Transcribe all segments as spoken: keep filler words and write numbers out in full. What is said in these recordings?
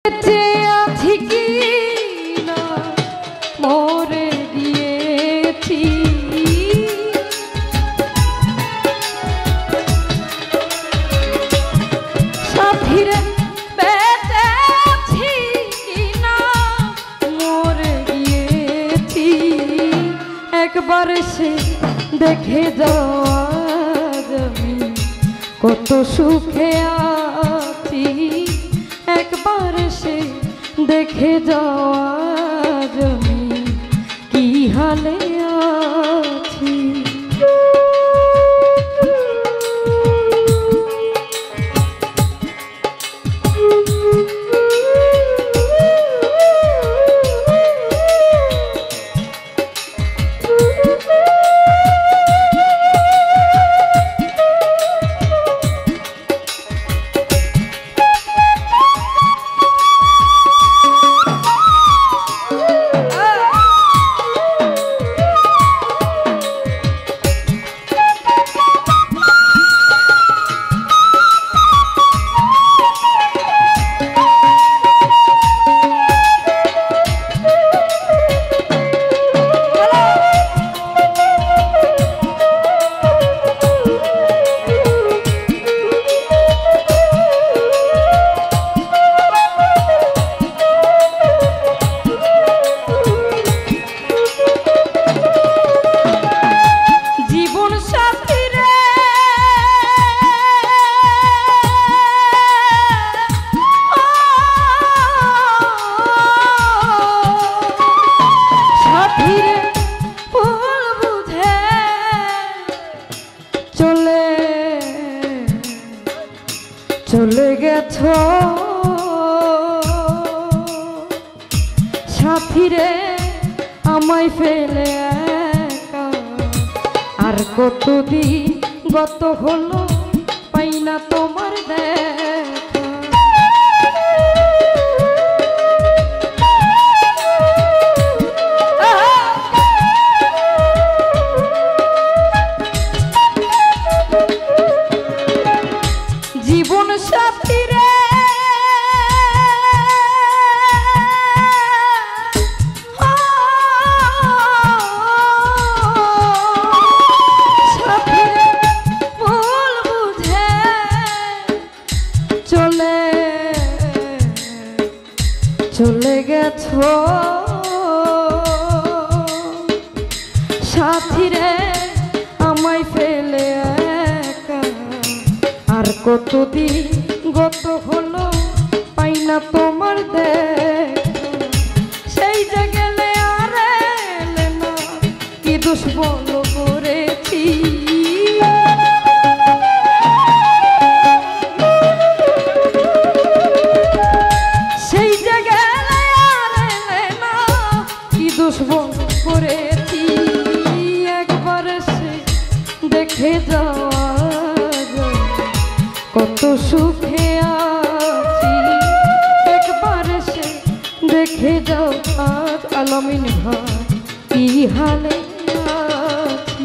বেঁচে আছি কি না মরে গিয়েছি, সাথীরে বেঁচে আছি কি না মরে গিয়েছি, একবার সে দেখে যাওয়া যাবি কত সুখে আছি, একবার সে দেখে যাওয়া যাবি কি হালে আছি। চলে গেছো সাথীরে আমায় ফেলে একা, আর কতদিন গত হলো পাই না তোমার দেখা। জীবন সাথী রে সাথী রে ভুল বুঝে চলে চলে গেছো সাথী রে আমায় ফেলে একা, আর কতদিন গত হলো পাই না তোমার দেখা। সেই যে গেলে আর এলে না কি দোষ বলো করেছি, সেই যে গেলে আর এলে না কি দোষ বলো করেছি, একবার সে দেখে যাওয়া কত সুখে আছি, একবার সে দেখে যাও আজ আলামিন ভাই কি হালে আছি।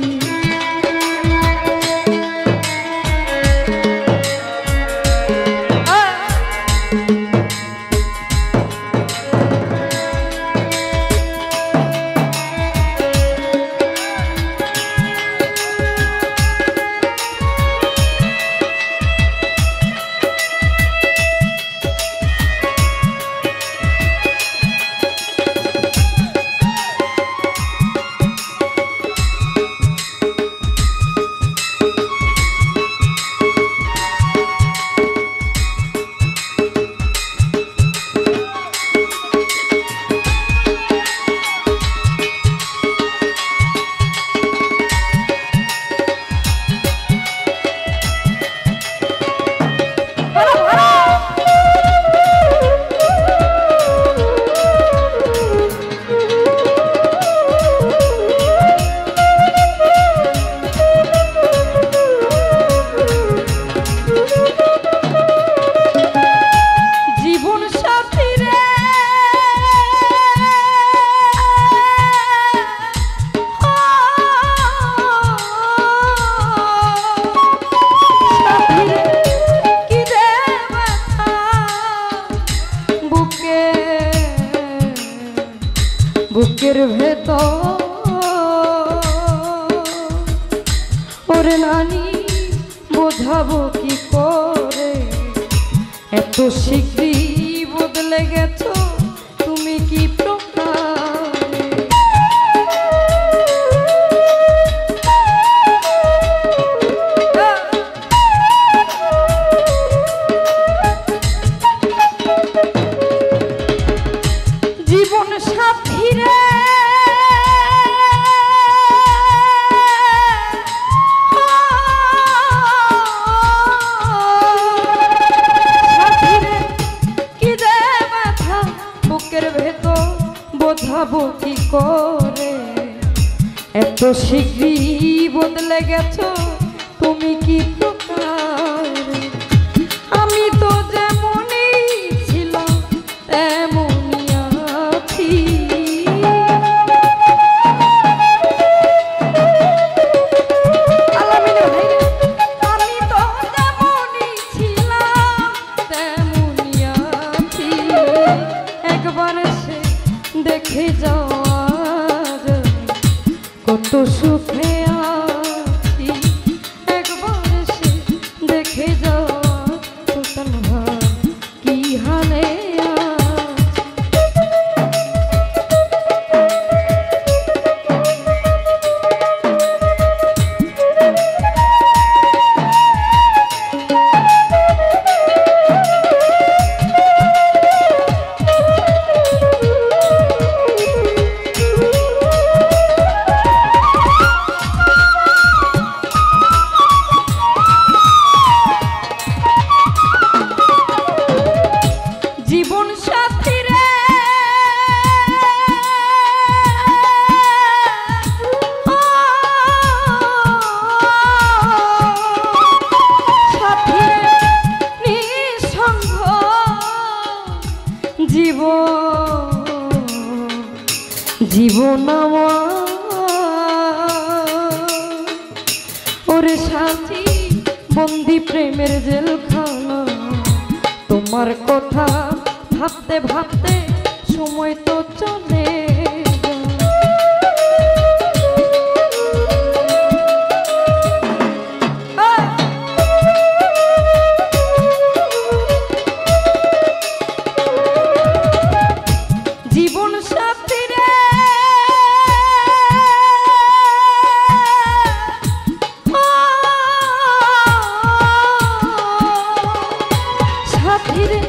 বুকে বুকের ভেতর ওরে নানি বোঝাবো কি করে এত শীঘ্রই বদলে গেছো তুমি কি প্রকারে জীবন সাথী রে বোঝাবো কি করে এত শীঘ্রই বদলে গেছো তুমি কি প্রকারে আমি তো যেমনই ছিলাম তেমনই আছি আমি তো যেমনই ছিলাম তেমনই আছি একবার সে দেখে যাওয়ার কত সুখে আছি একবার সে দেখে যাওয়া সুতন কি হালে জীবন সাথী রে সাথী রে নিঃসঙ্গ জীবন জীবন ওরে সাথী বন্দি প্রেমের জেলখানা তোমার কথা ভাবতে ভাবতে সময় তো চলে জীবন সাথী রে সাথী রে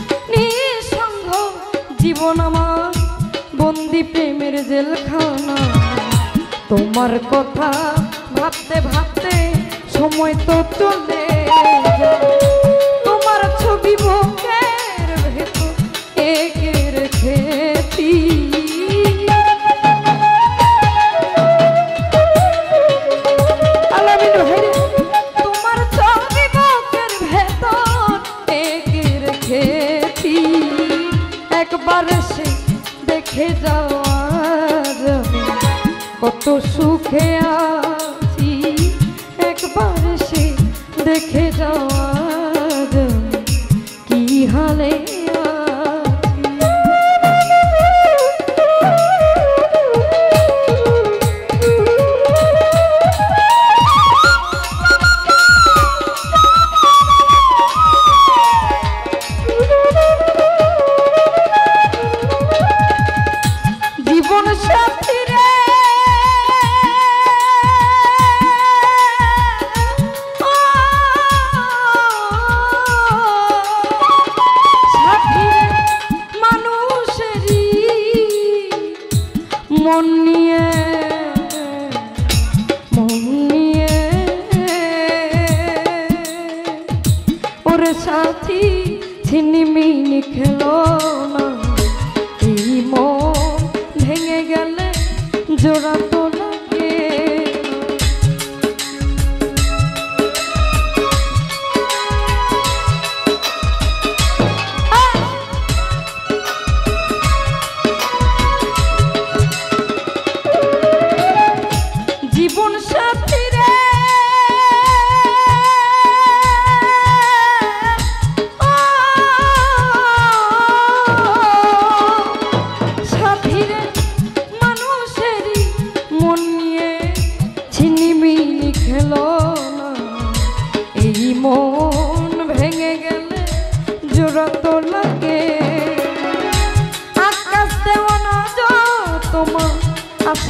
জীবন আমার বন্দি প্রেমের জেলখানা তোমার কথা ভাবতে ভাবতে সময় তো চলে তোমার ছবি বুকের ভেতর এঁকে রেখেছি তোমার ছবি বুকের ভেতর এঁকে রেখেছি একবার সে দেখে যাওয়ার কত সুখে আছি একবার সে দেখে যাওয়ার কি হালে জীবন সাথী রে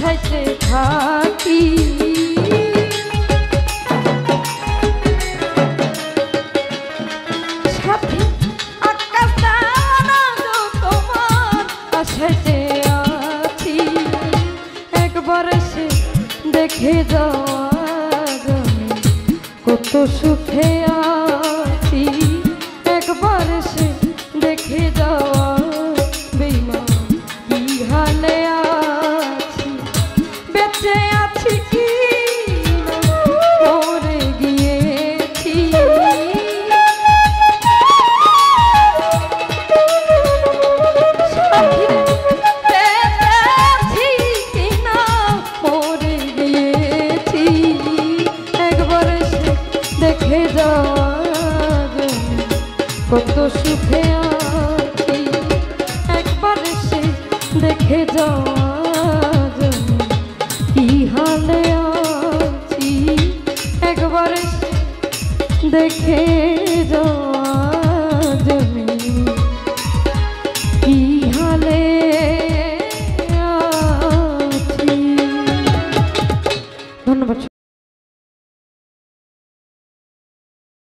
আশাইতে থাকি সাথী আকাশ তারা তোমার আশাইতে আছি একবার সে দেখে যাওয়া কত সুখে আছি একবার সে দেখে যাওয়া বেঈমান কি হালে আছি বেঁচে আছি কি মরে গিয়েছি বেঁচে আছি কি না মরে গিয়েছি একবার সে দেখে যাওয়া কত সুখে আছি একবার সে দেখে যাওয়া